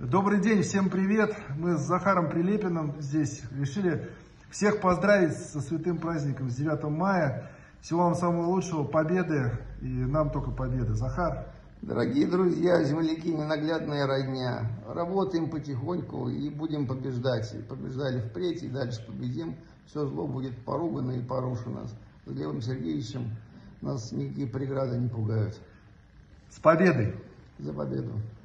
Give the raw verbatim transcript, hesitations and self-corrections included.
Добрый день, всем привет! Мы с Захаром Прилепиным здесь решили всех поздравить со святым праздником, с девятым мая. Всего вам самого лучшего, победы, и нам только победы. Захар. Дорогие друзья, земляки, ненаглядная родня, работаем потихоньку и будем побеждать. Побеждали впредь и дальше победим. Все зло будет поругано и порушено. С Глебом Сергеевичем нас никакие преграды не пугают. С победой! За победу!